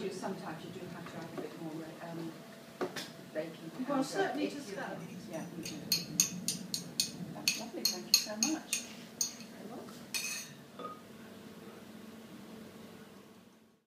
do sometimes you do have to add a bit more baking powder. Well, certainly to start. Yeah, we do. That's lovely, thank you so much.